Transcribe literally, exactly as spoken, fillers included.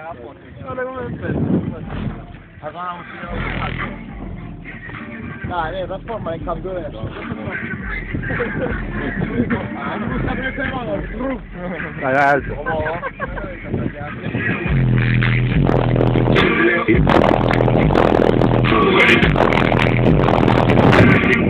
Guarda come è bello. Dai, dai, trasforma in campione. Dai, dai, alto. Wait.